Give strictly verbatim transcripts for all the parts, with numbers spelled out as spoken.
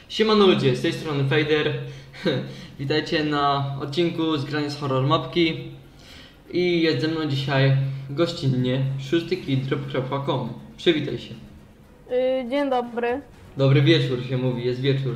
Siemano ludzie, z tej strony Fader. Witajcie na odcinku z grania z horror mapki. I jest ze mną dzisiaj gościnnie szóstkidrop kropka com. Przywitaj się. Yy, dzień dobry. Dobry wieczór się mówi, jest wieczór.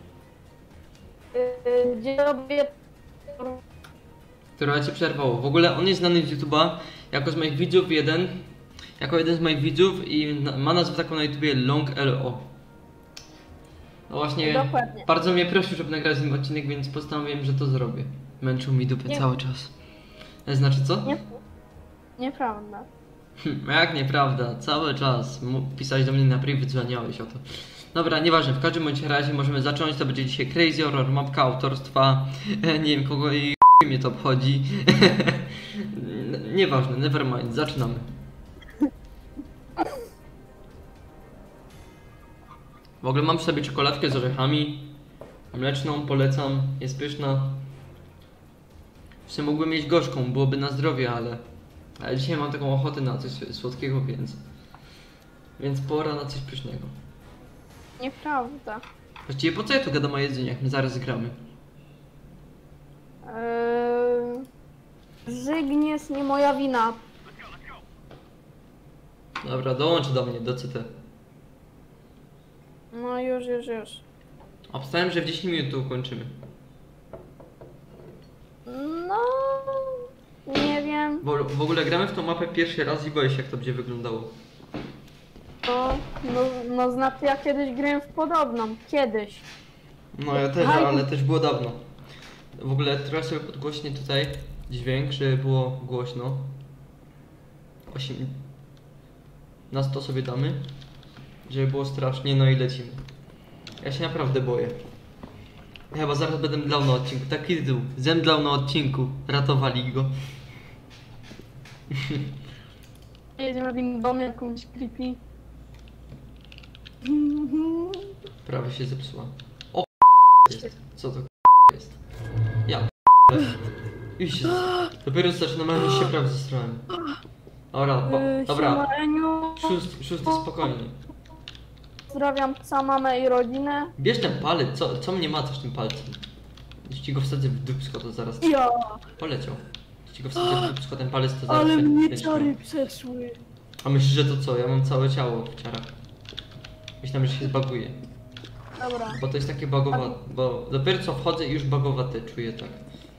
Yy, dzień dobry. Które cię przerwało. W ogóle on jest znany z YouTube'a jako z moich widzów jeden. Jako jeden z moich widzów i ma nazwę taką na YouTubie Long L O. No właśnie, Dokładnie. Bardzo mnie prosił, żeby nagrać z nim odcinek, więc postanowiłem, że to zrobię. Męczył mi dupę Nie. cały czas. Znaczy co? Nie, nieprawda. Hm, jak nieprawda, cały czas pisałeś do mnie na priv, wydzwaniałeś o to. Dobra, nieważne, w każdym bądź razie możemy zacząć, to będzie dzisiaj Crazy Horror, mapka autorstwa, e, nie wiem kogo i chuj mnie to obchodzi. Nieważne, nevermind, zaczynamy. W ogóle mam sobie czekoladkę z orzechami, mleczną, polecam, jest pyszna. W sumie mógłbym mieć gorzką, byłoby na zdrowie, ale, ale dzisiaj mam taką ochotę na coś słodkiego, więc więc pora na coś pysznego. Nieprawda. Właściwie po co ja tu gadam o jedzeniu, jak my zaraz gramy? Yy, Zygnies, nie moja wina. Dobra, dołącz do mnie, do C T. No już, już, już. Obstałem, że w dziesięć minut tu ukończymy. No... Nie wiem. Bo w ogóle gramy w tą mapę pierwszy raz i boję się, jak to będzie wyglądało. No, no, no znaczy ja kiedyś grałem w podobną. Kiedyś. No ja też, ale też było dawno. W ogóle trochę sobie podgłośnię tutaj dźwięk, żeby było głośno. osiem na sto sobie damy, żeby było strasznie, no i lecimy. Ja się naprawdę boję. Ja chyba zaraz będę mdlał na odcinku, taki tytuł, zemdlał na odcinku, ratowali go. Jedziemy w dom jakąś creepy. Prawie się zepsuła. O jest. Co to jest? Ja Iść. Dopiero zaczynam, ale już się prawie zestrałem. Dobra, bo, Yy, dobra. siema, Eniu. Szósty, szósty spokojnie. Pozdrawiam psa, mamę i rodzinę. Bierz ten palec, co, co mnie macasz tym palcem? Jeśli ci go wsadzę w dupsko, to zaraz Ja. poleciał. Jeśli ci go wsadzę w dupsko ten palec, to zaraz Ale się mnie leci. czary przeszły. A myślisz, że to co? Ja mam całe ciało w ciarach. Myślałem, że się zbaguje. Dobra. Bo to jest takie bagowa, bo dopiero co wchodzę i już bagowate czuję, tak.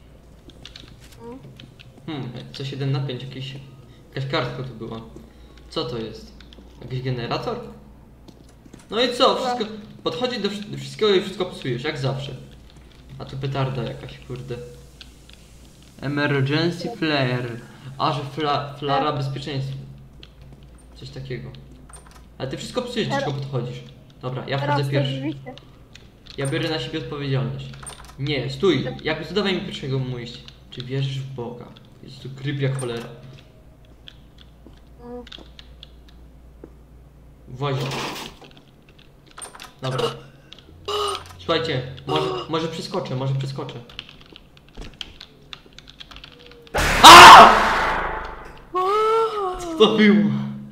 Hmm, coś jeden na pięć, jakieś, jakaś kartka tu była. Co to jest? Jakiś generator? No i co? Wszystko, podchodzi do, do wszystkiego i wszystko psujesz, jak zawsze. A tu petarda jakaś, kurde. Emergency flare. A, że fla, flara bezpieczeństwa. Coś takiego. Ale ty wszystko psujesz, do czego podchodzisz. Dobra, ja Teraz wchodzę te pierwszy. drzwi się- Ja biorę na siebie odpowiedzialność. Nie, stój! Jak to dawaj mi pierwszego mu iść. Czy wierzysz w Boga? Jest tu kryp jak cholera. Mm. Włazi. Dobra. Słuchajcie, może, może przeskoczę, może przeskoczę. Co to było?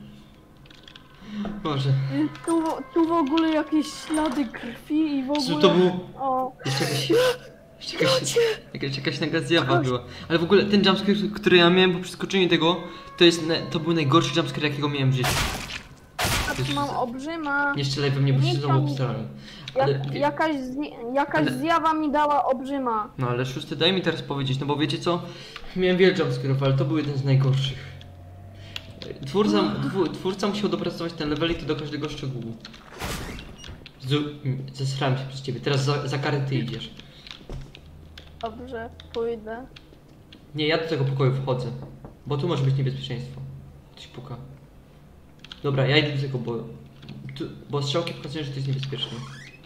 Boże. Tu, tu w ogóle jakieś ślady krwi i w ogóle... Co to było? O, Jeszcze jakaś... Jeszcze jakaś, jakaś, jakaś naga zjawa była. Ale w ogóle ten jumpscare, który ja miałem po przeskoczeniu tego, to jest, ne, to był najgorszy jumpscare, jakiego miałem w życiu. a tu mam olbrzyma. Nie strzelaj we mnie, bo się Nie znowu tam- obstrałem. Jak, Ale, jakaś zni- jakaś ale- zjawa mi dała olbrzyma. no ale szósty, daj mi teraz powiedzieć, no bo wiecie co? Miałem wiele jumpscare'ów, ale to był jeden z najgorszych. Twórca, dwu, twórca musiał dopracować ten level i to do każdego szczegółu. Zu- Zesrałem się przez ciebie, teraz za, za karę ty idziesz. Dobrze, pójdę. Nie, ja do tego pokoju wchodzę, bo tu może być niebezpieczeństwo. Ktoś puka. Dobra, ja idę do tego, bo, tu, bo strzałki pokazują, że to jest niebezpieczne.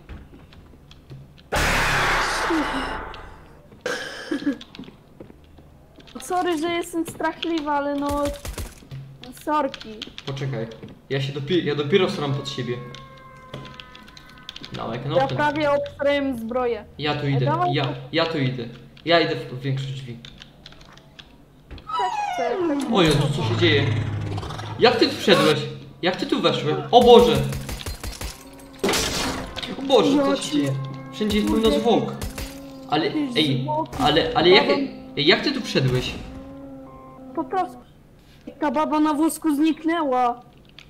Sorry, że jestem strachliwa, ale no... Sorki. Poczekaj, ja się dopiero, ja dopiero sram pod siebie. No, jak Ja prawie obstrałem zbroję. Ja tu idę, Dawaj. ja, ja tu idę. Ja idę w większość drzwi. Chcę, chcę. O Jezu, co się dzieje? Jak ty tu wszedłeś? Jak ty tu weszłeś? O Boże! O Boże, co Ja się cię- dzieje? Wszędzie jest pełno Kurde, zwłok. Ale, jakieś ej, zwłoki, ale, ale jak, baba- ej, jak ty tu wszedłeś? Po prostu. Ta baba na wózku zniknęła.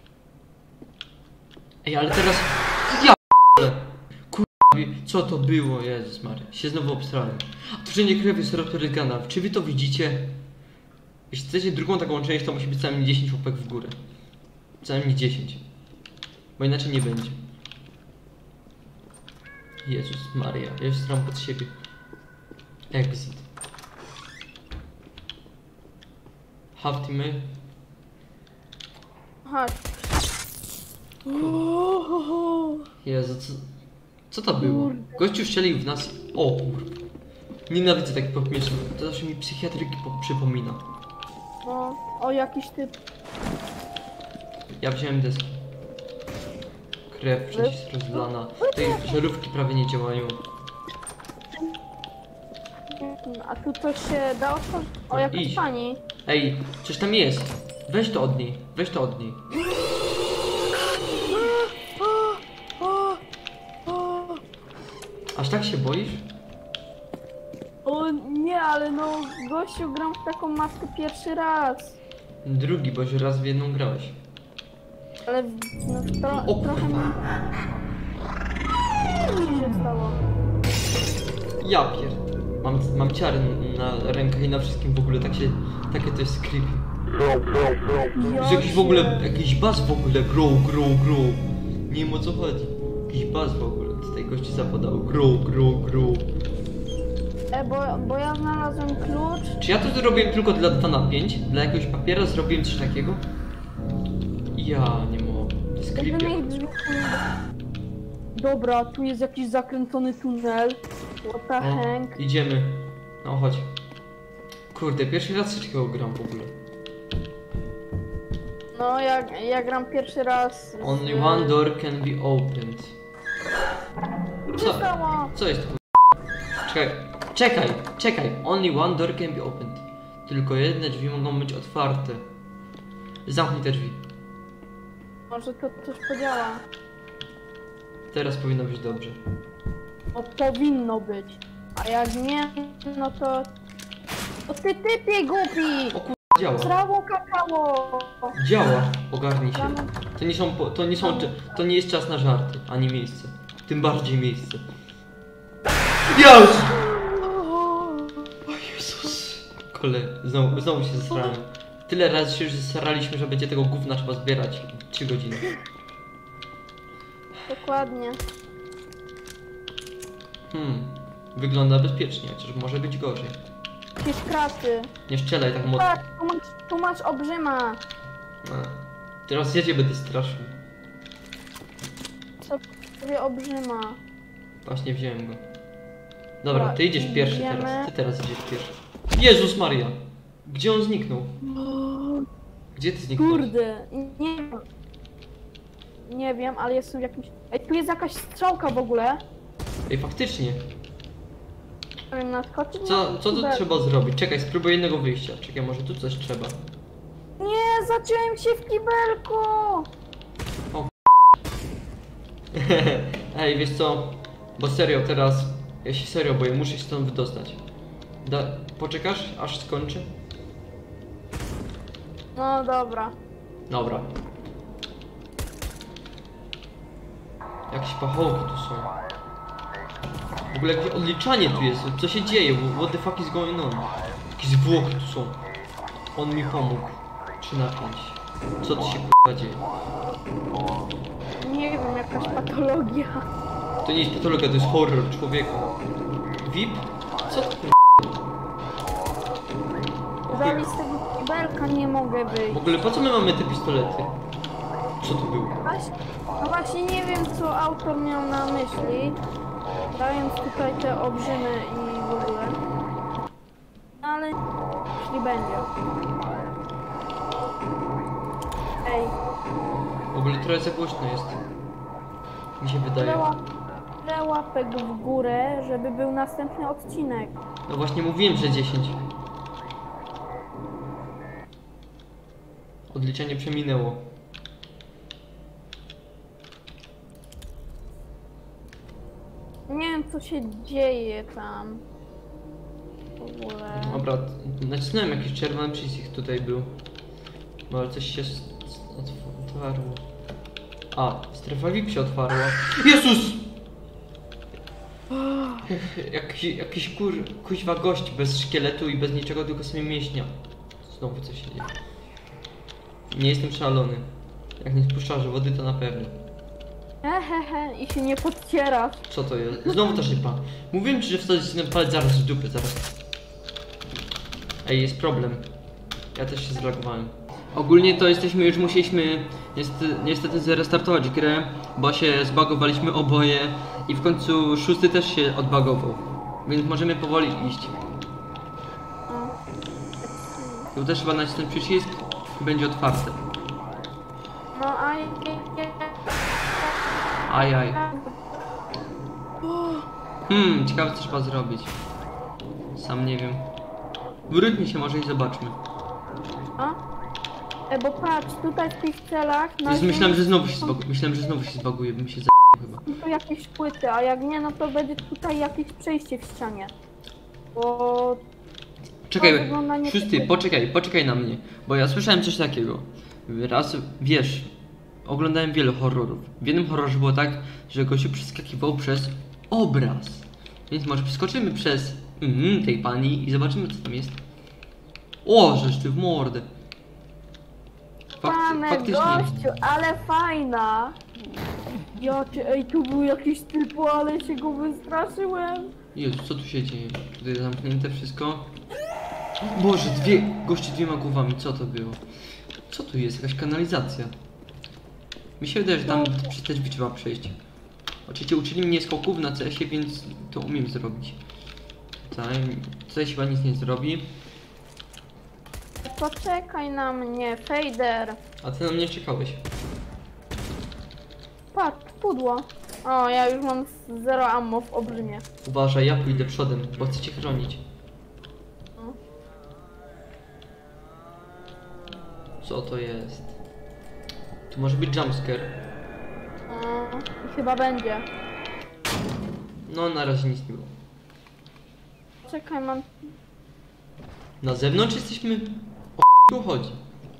Ej, ale teraz... Ja p***le. Kurwa, co to było? Jezus Maria, się znowu obstrałem. A tu wszędzie krew jest Raptorygana. Czy wy to widzicie? Jeśli chcecie drugą taką część, to musi być co najmniej dziesięć łapek w górę. Co najmniej dziesięć. Bo inaczej nie będzie. Jezus Maria, ja już stram pod siebie. Exit. Have teamy. Chodź. Jezu, co, co to było? Kurde. Gościu strzelił w nas. O kurwa. Nienawidzę takich pomieszczeń. To zawsze mi psychiatryki po- przypomina. No, o jakiś typ. Ja wziąłem deski. Krew wszędzie jest rozlana. Tej żarówki prawie nie działają. A tu coś się da otworzyć? O, No, jakaś idź. pani. Ej, coś tam jest. Weź to od niej. Weź to od niej. Aż tak się boisz? O nie, ale no, gościu, gram w taką maskę pierwszy raz. Drugi, bo już raz w jedną grałeś. Ale w- no, tro, O trochę mi... Co się stało? Ja pier... Mam, mam ciary na rękach i na wszystkim w ogóle, tak się... Takie to jest creepy. Że jakiś w ogóle, jakiś bas w ogóle grow, grow, grow. Nie wiem o co chodzi. Jakiś bas w ogóle, tutaj gości zapadało. Grow, grow, grow. E, bo, bo ja znalazłem klucz. Czy ja to zrobiłem tylko dla dwa na pięć? Dla jakiegoś papiera zrobiłem coś takiego? Ja nie mogę. To jest Będę creepy. mieć drzwi. Dobra, tu jest jakiś zakręcony tunel. What the O, heck? idziemy. No chodź. Kurde, pierwszy raz coś takiego gram w ogóle. No, ja, ja gram pierwszy raz. z- Only one door can be opened. Co się Co? stało? Co jest? Czekaj, czekaj, czekaj. Only one door can be opened. Tylko jedne drzwi mogą być otwarte. Zamknij te drzwi. Może to coś podziała. Teraz powinno być dobrze. No, powinno być. A jak nie, no to... O ty typie głupi! O kur... działa. Prawo kakao! Działa. Ogarnij się. Tam- To nie są, po- to nie są, to nie jest czas na żarty, ani miejsce. Tym bardziej miejsce. Jezus! O Jezus! Kole, znowu, znowu się zesrałem. Tyle razy się już zesraliśmy, że będzie tego gówna trzeba zbierać. trzy godziny. Dokładnie. Hmm. Wygląda bezpiecznie, chociaż może być gorzej. Jakieś kraty. Nie strzelaj tak mocno. Tak, tu masz, tu masz obrzyma. A. Teraz ja cię będę straszył. Co sobie obrzyma? Właśnie wziąłem go. Dobra, ty idziesz pierwszy idziemy. teraz. Ty teraz idziesz pierwszy. Jezus Maria! Gdzie on zniknął? Gdzie ty zniknąłeś? Kurde, nie wiem. Nie wiem, ale jestem w jakimś... Ej, tu jest jakaś strzałka w ogóle. Ej, faktycznie. Nie wiem, naskoczyć Co, na co tu kibel. trzeba zrobić? Czekaj, spróbuj jednego wyjścia. Czekaj, może tu coś trzeba. Nie, zaciąłem się w kibelku! Ej, wiesz co? Bo serio teraz, ja się serio boję, muszę się stąd wydostać. Da, poczekasz, aż skończy? No dobra. Dobra. Jakieś pachołki tu są. W ogóle jakieś odliczanie tu jest, co się dzieje? What the fuck is going on? Jakieś zwłoki tu są. On mi pomógł. trzy na pięć. Co tu się k***a dzieje? Nie wiem, jakaś patologia. To nie jest patologia, to jest horror człowieka. V I P? Co to k***a? Dalej z tego kibelka nie mogę W wyjść. ogóle po co my mamy te pistolety? Co to było? Właśnie, no właśnie nie wiem, co autor miał na myśli, dając tutaj te obrzymy i w ogóle. Ale jeśli będzie. Ej, W ogóle trochę za głośno jest. Mi się wydaje. tyle łap, tyle łapek w górę, żeby był następny odcinek. No właśnie mówiłem, że dziesięć. Odliczenie przeminęło. Nie wiem co się dzieje tam. W ogóle. Dobra, nacisnąłem jakiś czerwony przycisk tutaj był. Może coś się s- s- otw- otwarło. A, strefa V I P się otwarła. Jezus! Jakiś, jakiś kur, kuźwa gość bez szkieletu i bez niczego, tylko sobie mięśnia. Znowu coś się dzieje. Nie jestem szalony. Jak nie spuszczasz wody, to na pewno. Hehehe, i się nie podcierasz. Co to jest? Znowu ta szyba. Mówiłem ci, że wsadzić ten palec zaraz w dupę, zaraz. Ej, jest problem. Ja też się zlogowałem. Ogólnie to jesteśmy, już musieliśmy niestety, niestety zrestartować grę, bo się zbagowaliśmy oboje i w końcu szósty też się odbagował. Więc możemy powoli iść. No. Tu też chyba nacisnąć przycisk i będzie otwarte. No a Ajaj. Hmm, ciekawe co trzeba zrobić. Sam nie wiem. Wróćmy się może i zobaczmy. A? E, bo patrz, tutaj w tych celach na Jezu, myślałem, że ziemi znowu się są zbaguje. Myślałem, że znowu się zbaguje, bym się za chyba. tu jakieś płyty, a jak nie, no to będzie tutaj jakieś przejście w ścianie. Bo Czekaj, to wygląda nie szósty, tak. poczekaj, poczekaj na mnie. Bo ja słyszałem coś takiego. Raz, wiesz, oglądałem wiele horrorów. W jednym horrorze było tak, że gościu przeskakiwał przez obraz. Więc może przeskoczymy przez mm, tej pani i zobaczymy co tam jest. O, żeż ty w mordę. Fakt, Pane faktycznie. gościu, ale fajna! Ja cię, ej, tu był jakiś typu, ale się go wystraszyłem. Jezu, co tu się dzieje? Tutaj zamknięte wszystko. Boże, dwie gości dwiema głowami, co to było? Co tu jest? Jakaś kanalizacja. Mi się wydaje, że tam przez te drzwi trzeba przejść. Oczywiście uczyli mnie skoków na C S ie, więc to umiem zrobić. Tutaj, tutaj się chyba nic nie zrobi. Poczekaj na mnie, Fader. A ty na mnie czekałeś. Patrz, pudło. O, ja już mam zero ammo w olbrzymie. Uważaj, ja pójdę przodem, bo chcę cię chronić. No. Co to jest? Tu może być jumpscare. No, i chyba będzie. No, na razie nic nie było. Czekaj, mam... Na zewnątrz jesteśmy... O tu chodzi.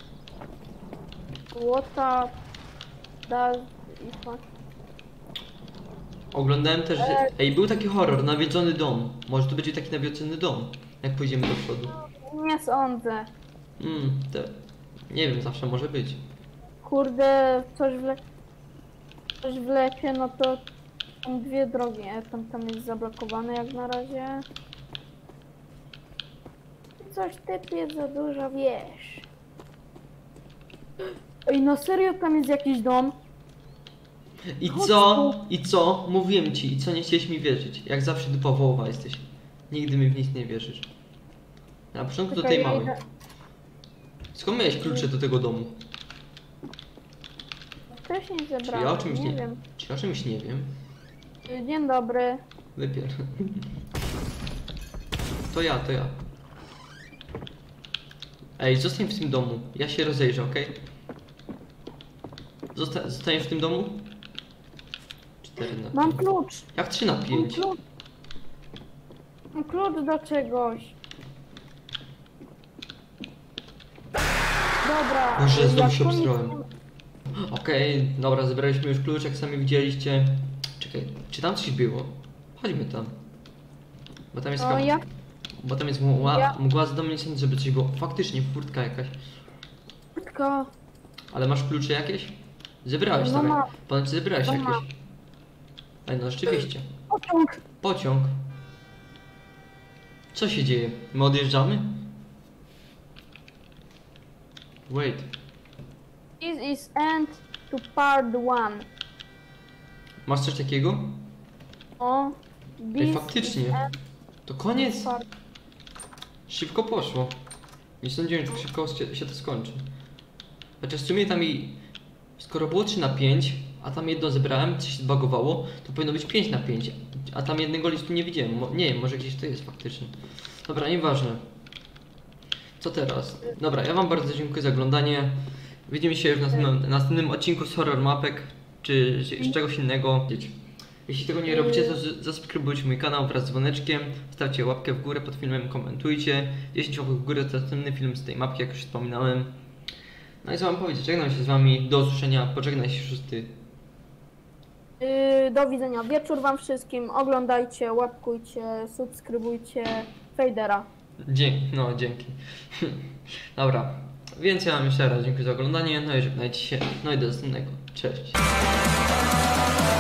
Łota... Da... i fuck. Oglądałem też, że... Ej, był taki horror, nawiedzony dom. Może to będzie taki nawiedzony dom, jak pójdziemy do przodu. Nie sądzę. Hmm, te... Nie wiem, zawsze może być. Kurde, coś w, le... coś w lesie, no to są dwie drogi, e, tam, tam jest zablokowane jak na razie. Coś typie za dużo wiesz. Ej, no serio tam jest jakiś dom? I Chodź co? tu. I co? Mówiłem ci, i co nie chciałeś mi wierzyć. Jak zawsze dupa wołowa jesteś. Nigdy mi w nic nie wierzysz. Na początku do tej Czekaj, ja małej. idę. Skąd miałeś klucze do tego domu? Wcześniej Czy zebrałem, ja o czymś nie, nie, wiem. Czy ja o czymś nie wiem? Dzień dobry. Wypier. To ja, to ja. Ej, zostań w tym domu. Ja się rozejrzę, okej? Zosta zostaniesz w tym domu? cztery na Mam pięć. klucz. Jak trzy na Mam pięć? klucz. Mam klucz do czegoś. Dobra. Boże, znowu jak się to nic obsrałem. nie- Okej, dobra, zebraliśmy już klucz, jak sami widzieliście. Czekaj, czy tam coś było? Chodźmy tam. Bo tam jest No taka... ja... Bo tam jest mgła, Ja- mgła z domu, nie sądzę, żeby coś było. Faktycznie, furtka jakaś. Tylko... Ale masz klucze jakieś? Zebrałeś No tam. mam. jak- Ponoć zebrałeś No jakieś. mam. Ej, no rzeczywiście. Pociąg. Pociąg. Co się dzieje? My odjeżdżamy? Wait. This is end to part one. Masz coś takiego? O. Ej, This faktycznie. is end To koniec. to part... Szybko poszło. Nie sądziłem, że tak szybko się, się to skończy. Chociaż w sumie tam i... Skoro było trzy na pięć, a tam jedno zebrałem, coś się zbagowało, to powinno być pięć na pięć. A tam jednego listu nie widziałem. Mo nie wiem, może gdzieś to jest faktycznie. Dobra, nieważne. Co teraz? Dobra, ja wam bardzo dziękuję za oglądanie. Widzimy się już w następnym, następnym odcinku z Horror Mapek, czy z, z czegoś innego. Jeśli tego nie robicie, to z- zasubskrybujcie mój kanał wraz z dzwoneczkiem, stawcie łapkę w górę pod filmem, komentujcie. dziesięć łapek w górę to następny film z tej mapki, jak już wspominałem. No i co mam powiedzieć, żegnam się z wami, do usłyszenia, pożegnaj się szósty. Yy, do widzenia. Wieczór wam wszystkim. Oglądajcie, łapkujcie, subskrybujcie Fejdera. Dzięki, no dzięki. Dobra, więc ja wam jeszcze raz dziękuję za oglądanie, no i żegnajcie się, no i do następnego, cześć.